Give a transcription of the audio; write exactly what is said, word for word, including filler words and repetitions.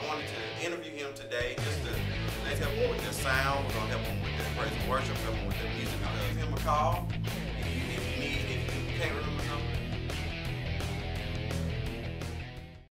I wanted to interview him today just to let's help him with the sound. We're gonna help him with the praise and worship, help him with the music. I'll give him a call